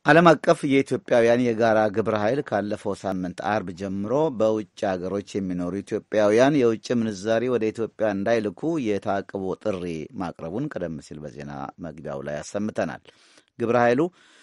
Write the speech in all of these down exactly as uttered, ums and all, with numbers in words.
ዓለም አቀፍ የኢትዮጵያውያን የጋራ ግብረ ኃይል ካለፈው ሳምንት አርብ ጀምሮ በውጭ አገሮች የሚኖሩ ኢትዮጵያውያን የውጭ ምንዛሪ ወደ ኢትዮጵያ እንዳይልኩ የታቅቦ ጥሪ ማቅረቡን ቀደም ሲል በዜና መግቢያው ላይ አሰምተናል። ግብረ ኃይሉ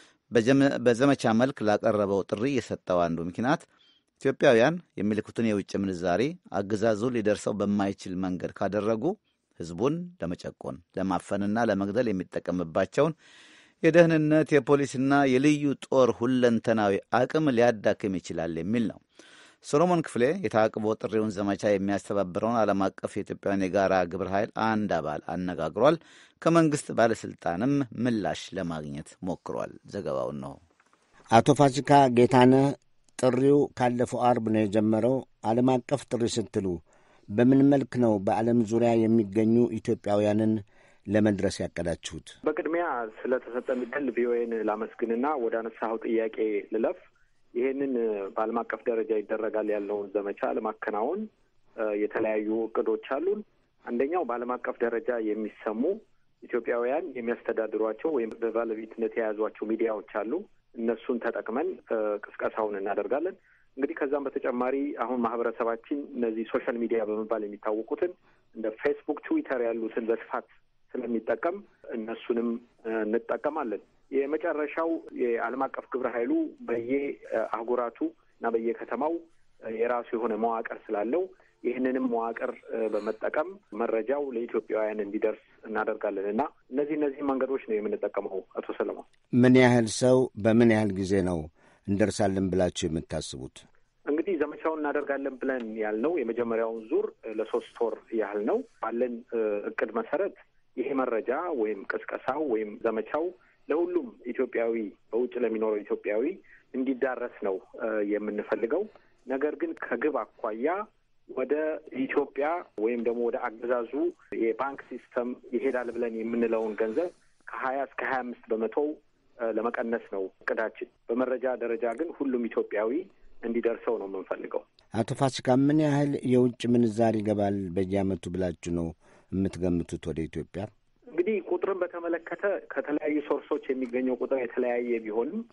በዘመቻ መልክ ላቀረበው ጥሪ የሰጠው አንዱ ምክንያት ኢትዮጵያውያን የሚልኩትን የውጭ ምንዛሪ አገዛዙ ሊደርሰው በማይችል መንገድ ካደረጉ ሕዝቡን ለመጨቆን ለማፈንና ለመግደል የሚጠቀምባቸውን የደህንነት የፖሊስና የልዩ ጦር ሁለንተናዊ አቅም ሊያዳክም ይችላል የሚል ነው። ሶሎሞን ክፍሌ የታቅቦ ጥሪውን ዘመቻ የሚያስተባብረውን ዓለም አቀፍ የኢትዮጵያውያን የጋራ ግብረ ኃይል አንድ አባል አነጋግሯል። ከመንግሥት ባለሥልጣንም ምላሽ ለማግኘት ሞክሯል። ዘገባውን ነው። አቶ ፋሲካ ጌታነህ፣ ጥሪው ካለፈው አርብ ነው የጀመረው። ዓለም አቀፍ ጥሪ ስትሉ በምን መልክ ነው በዓለም ዙሪያ የሚገኙ ኢትዮጵያውያንን ለመድረስ ያቀዳችሁት? በቅድሚያ ስለተሰጠን ዕድል ቪኦኤን ላመስግንና ወደ አነሳኸው ጥያቄ ልለፍ። ይሄንን በዓለም አቀፍ ደረጃ ይደረጋል ያለውን ዘመቻ ለማከናወን የተለያዩ እቅዶች አሉን። አንደኛው በዓለም አቀፍ ደረጃ የሚሰሙ ኢትዮጵያውያን የሚያስተዳድሯቸው ወይም በባለቤትነት የያዟቸው ሚዲያዎች አሉ። እነሱን ተጠቅመን ቅስቀሳውን እናደርጋለን። እንግዲህ ከዛም በተጨማሪ አሁን ማህበረሰባችን እነዚህ ሶሻል ሚዲያ በመባል የሚታወቁትን እንደ ፌስቡክ፣ ትዊተር ያሉትን በስፋት ስለሚጠቀም እነሱንም እንጠቀማለን። የመጨረሻው የዓለም አቀፍ ግብረ ኃይሉ በየአህጉራቱ እና በየከተማው የራሱ የሆነ መዋቅር ስላለው ይህንንም መዋቅር በመጠቀም መረጃው ለኢትዮጵያውያን እንዲደርስ እናደርጋለን እና እነዚህ እነዚህ መንገዶች ነው የምንጠቀመው። አቶ ሰለሞን፣ ምን ያህል ሰው በምን ያህል ጊዜ ነው እንደርሳለን ብላችሁ የምታስቡት? እንግዲህ ዘመቻውን እናደርጋለን ብለን ያልነው የመጀመሪያውን ዙር ለሶስት ወር ያህል ነው። ባለን እቅድ መሰረት ይሄ መረጃ ወይም ቅስቀሳው ወይም ዘመቻው ለሁሉም ኢትዮጵያዊ በውጭ ለሚኖረው ኢትዮጵያዊ እንዲዳረስ ነው የምንፈልገው። ነገር ግን ከግብ አኳያ ወደ ኢትዮጵያ ወይም ደግሞ ወደ አገዛዙ የባንክ ሲስተም ይሄዳል ብለን የምንለውን ገንዘብ ከሀያ እስከ ሀያ አምስት በመቶ ለመቀነስ ነው እቅዳችን። በመረጃ ደረጃ ግን ሁሉም ኢትዮጵያዊ እንዲደርሰው ነው የምንፈልገው። አቶ ፋሲካ፣ ምን ያህል የውጭ ምንዛሪ ይገባል በየዓመቱ ብላችሁ ነው የምትገምቱት ወደ ኢትዮጵያ? እንግዲህ ቁጥርን በተመለከተ ከተለያዩ ሶርሶች የሚገኘው ቁጥር የተለያየ ቢሆንም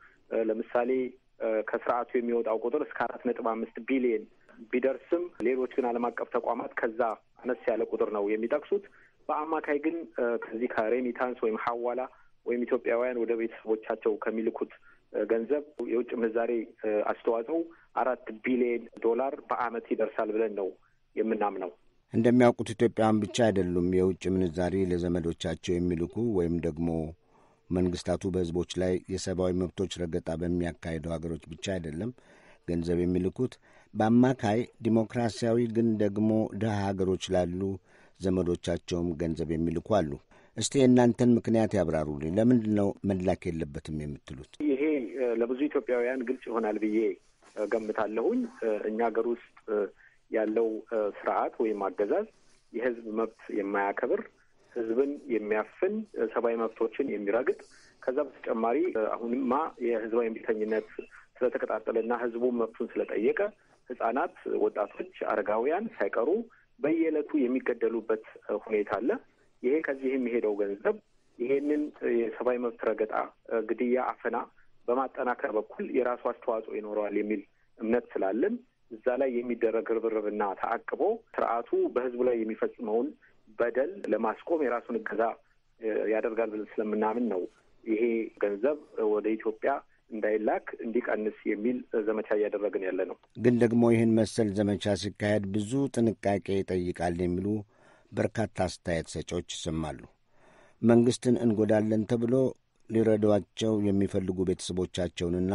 ለምሳሌ ከስርዓቱ የሚወጣው ቁጥር እስከ አራት ነጥብ አምስት ቢሊየን ቢደርስም ሌሎች ግን ዓለም አቀፍ ተቋማት ከዛ አነስ ያለ ቁጥር ነው የሚጠቅሱት። በአማካይ ግን ከዚህ ከሬሚታንስ ወይም ሐዋላ ወይም ኢትዮጵያውያን ወደ ቤተሰቦቻቸው ከሚልኩት ገንዘብ የውጭ ምንዛሬ አስተዋጽኦ አራት ቢሊየን ዶላር በዓመት ይደርሳል ብለን ነው የምናምነው። እንደሚያውቁት ኢትዮጵያውያን ብቻ አይደሉም የውጭ ምንዛሪ ለዘመዶቻቸው የሚልኩ ወይም ደግሞ መንግስታቱ በሕዝቦች ላይ የሰብአዊ መብቶች ረገጣ በሚያካሂደው ሀገሮች ብቻ አይደለም ገንዘብ የሚልኩት። በአማካይ ዲሞክራሲያዊ ግን ደግሞ ድሀ ሀገሮች ላሉ ዘመዶቻቸውም ገንዘብ የሚልኩ አሉ። እስቲ የእናንተን ምክንያት ያብራሩልኝ። ለምንድን ነው መላክ የለበትም የምትሉት? ይሄ ለብዙ ኢትዮጵያውያን ግልጽ ይሆናል ብዬ ገምታለሁኝ። እኛ ሀገር ውስጥ ያለው ስርዓት ወይም አገዛዝ የህዝብ መብት የማያከብር፣ ህዝብን የሚያፍን፣ ሰብአዊ መብቶችን የሚረግጥ፣ ከዛ በተጨማሪ አሁንማ የህዝባዊ እምቢተኝነት ስለተቀጣጠለና ህዝቡ መብቱን ስለጠየቀ ህጻናት፣ ወጣቶች፣ አረጋውያን ሳይቀሩ በየዕለቱ የሚገደሉበት ሁኔታ አለ። ይሄ ከዚህ የሚሄደው ገንዘብ ይሄንን የሰብአዊ መብት ረገጣ፣ ግድያ፣ አፈና በማጠናከር በኩል የራሱ አስተዋጽኦ ይኖረዋል የሚል እምነት ስላለን እዛ ላይ የሚደረግ ርብርብና ተአቅቦ ስርዓቱ በህዝቡ ላይ የሚፈጽመውን በደል ለማስቆም የራሱን እገዛ ያደርጋል ብለን ስለምናምን ነው ይሄ ገንዘብ ወደ ኢትዮጵያ እንዳይላክ እንዲቀንስ የሚል ዘመቻ እያደረግን ያለ ነው። ግን ደግሞ ይህን መሰል ዘመቻ ሲካሄድ ብዙ ጥንቃቄ ይጠይቃል የሚሉ በርካታ አስተያየት ሰጪዎች ይሰማሉ። መንግስትን እንጎዳለን ተብሎ ሊረዷቸው የሚፈልጉ ቤተሰቦቻቸውንና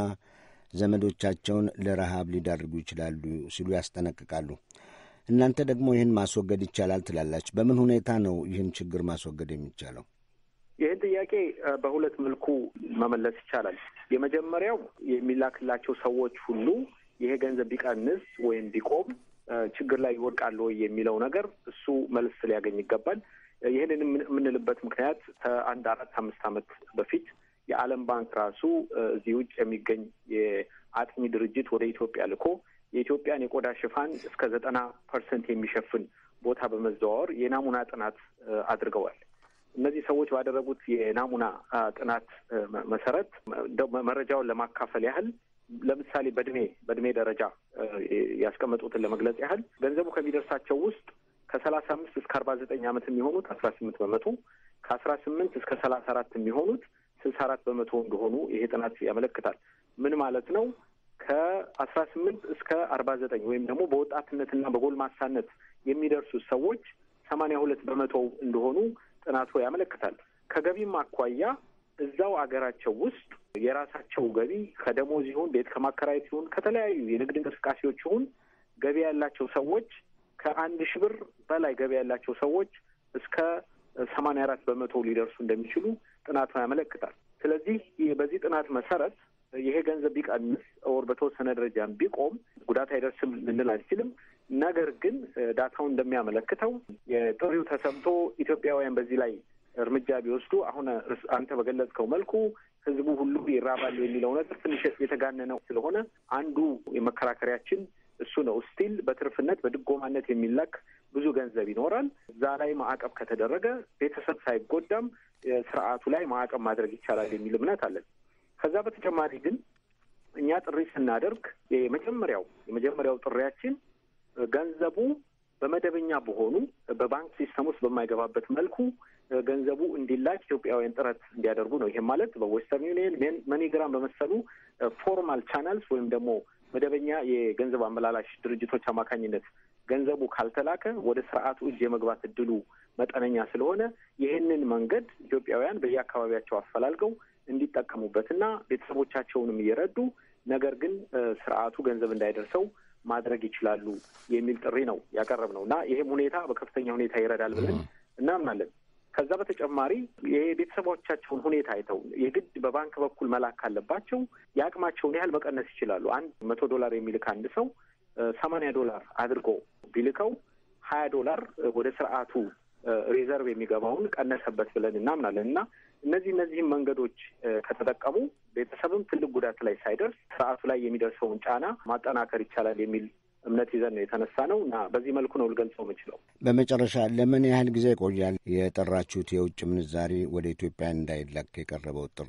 ዘመዶቻቸውን ለረሃብ ሊዳርጉ ይችላሉ ሲሉ ያስጠነቅቃሉ። እናንተ ደግሞ ይህን ማስወገድ ይቻላል ትላላችሁ። በምን ሁኔታ ነው ይህን ችግር ማስወገድ የሚቻለው? ይህን ጥያቄ በሁለት መልኩ መመለስ ይቻላል። የመጀመሪያው የሚላክላቸው ሰዎች ሁሉ ይሄ ገንዘብ ቢቀንስ ወይም ቢቆም ችግር ላይ ይወድቃሉ ወይ የሚለው ነገር እሱ መልስ ሊያገኝ ይገባል። ይህንን የምንልበት ምክንያት ከአንድ አራት አምስት ዓመት በፊት የዓለም ባንክ ራሱ እዚህ ውጭ የሚገኝ የአጥኚ ድርጅት ወደ ኢትዮጵያ ልኮ የኢትዮጵያን የቆዳ ሽፋን እስከ ዘጠና ፐርሰንት የሚሸፍን ቦታ በመዘዋወር የናሙና ጥናት አድርገዋል። እነዚህ ሰዎች ባደረጉት የናሙና ጥናት መሰረት መረጃውን ለማካፈል ያህል ለምሳሌ በእድሜ በእድሜ ደረጃ ያስቀመጡትን ለመግለጽ ያህል ገንዘቡ ከሚደርሳቸው ውስጥ ከሰላሳ አምስት እስከ አርባ ዘጠኝ ዓመት የሚሆኑት አስራ ስምንት በመቶ ከአስራ ስምንት እስከ ሰላሳ አራት የሚሆኑት ስልሳ አራት በመቶ እንደሆኑ ይሄ ጥናት ያመለክታል። ምን ማለት ነው? ከአስራ ስምንት እስከ አርባ ዘጠኝ ወይም ደግሞ በወጣትነትና በጎልማሳነት የሚደርሱት ሰዎች ሰማንያ ሁለት በመቶ እንደሆኑ ጥናቱ ያመለክታል። ከገቢም አኳያ እዛው አገራቸው ውስጥ የራሳቸው ገቢ ከደሞዝ ይሁን ቤት ከማከራየት ይሁን ከተለያዩ የንግድ እንቅስቃሴዎች ይሁን ገቢ ያላቸው ሰዎች ከአንድ ሺህ ብር በላይ ገቢ ያላቸው ሰዎች እስከ ሰማንያ አራት በመቶ ሊደርሱ እንደሚችሉ ጥናቱ ያመለክታል። ስለዚህ በዚህ ጥናት መሰረት ይሄ ገንዘብ ቢቀንስ ወር በተወሰነ ደረጃም ቢቆም ጉዳት አይደርስም ልንል አንችልም። ነገር ግን ዳታው እንደሚያመለክተው የጥሪው ተሰምቶ ኢትዮጵያውያን በዚህ ላይ እርምጃ ቢወስዱ አሁን አንተ በገለጽከው መልኩ ህዝቡ ሁሉ ይራባል የሚለው ነገር ትንሽ የተጋነነው ስለሆነ አንዱ የመከራከሪያችን እሱ ነው። ስቲል በትርፍነት በድጎማነት የሚላክ ብዙ ገንዘብ ይኖራል። እዛ ላይ ማዕቀብ ከተደረገ ቤተሰብ ሳይጎዳም ስርዓቱ ላይ ማዕቀብ ማድረግ ይቻላል የሚል እምነት አለን። ከዛ በተጨማሪ ግን እኛ ጥሪ ስናደርግ የመጀመሪያው የመጀመሪያው ጥሪያችን ገንዘቡ በመደበኛ በሆኑ በባንክ ሲስተም ውስጥ በማይገባበት መልኩ ገንዘቡ እንዲላክ ኢትዮጵያውያን ጥረት እንዲያደርጉ ነው። ይሄም ማለት በዌስተርን ዩኒየን፣ መኒግራም በመሰሉ ፎርማል ቻናልስ ወይም ደግሞ መደበኛ የገንዘብ አመላላሽ ድርጅቶች አማካኝነት ገንዘቡ ካልተላከ ወደ ስርዓቱ እጅ የመግባት እድሉ መጠነኛ ስለሆነ ይህንን መንገድ ኢትዮጵያውያን በየአካባቢያቸው አፈላልገው እንዲጠቀሙበትና ቤተሰቦቻቸውንም እየረዱ ነገር ግን ስርዓቱ ገንዘብ እንዳይደርሰው ማድረግ ይችላሉ የሚል ጥሪ ነው ያቀረብነው እና ይሄም ሁኔታ በከፍተኛ ሁኔታ ይረዳል ብለን እናምናለን። ከዛ በተጨማሪ የቤተሰቦቻቸውን ሁኔታ አይተው የግድ በባንክ በኩል መላክ ካለባቸው የአቅማቸውን ያህል መቀነስ ይችላሉ። አንድ መቶ ዶላር የሚልክ አንድ ሰው ሰማንያ ዶላር አድርጎ ቢልከው ሀያ ዶላር ወደ ስርዓቱ ሪዘርቭ የሚገባውን ቀነሰበት ብለን እናምናለን እና እነዚህ እነዚህም መንገዶች ከተጠቀሙ ቤተሰብም ትልቅ ጉዳት ላይ ሳይደርስ ስርዓቱ ላይ የሚደርሰውን ጫና ማጠናከር ይቻላል የሚል እምነት ይዘን ነው የተነሳ ነው እና በዚህ መልኩ ነው ልገልጸው የምችለው። በመጨረሻ ለምን ያህል ጊዜ ይቆያል የጠራችሁት የውጭ ምንዛሪ ወደ ኢትዮጵያ እንዳይላክ የቀረበው ጥሪ?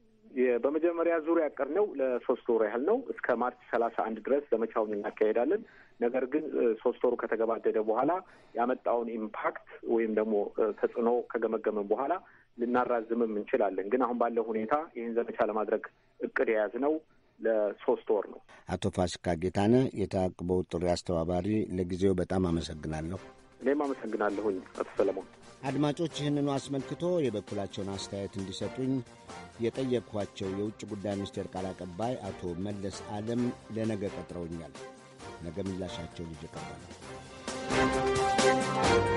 በመጀመሪያ ዙር ያቀርነው ለሶስት ወር ያህል ነው። እስከ ማርች ሰላሳ አንድ ድረስ ዘመቻውን እናካሄዳለን። ነገር ግን ሶስት ወሩ ከተገባደደ በኋላ ያመጣውን ኢምፓክት ወይም ደግሞ ተጽዕኖ ከገመገመን በኋላ ልናራዝምም እንችላለን። ግን አሁን ባለው ሁኔታ ይህን ዘመቻ ለማድረግ እቅድ የያዝነው ለሶስት ወር ነው። አቶ ፋሲካ ጌታነህ የተአቅቦው ጥሪ አስተባባሪ፣ ለጊዜው በጣም አመሰግናለሁ። እኔም አመሰግናለሁኝ አቶ ሰለሞን። አድማጮች ይህንኑ አስመልክቶ የበኩላቸውን አስተያየት እንዲሰጡኝ የጠየቅኳቸው የውጭ ጉዳይ ሚኒስቴር ቃል አቀባይ አቶ መለስ ዓለም ለነገ ቀጥረውኛል። ነገ ምላሻቸው ልጅ ቀርባል።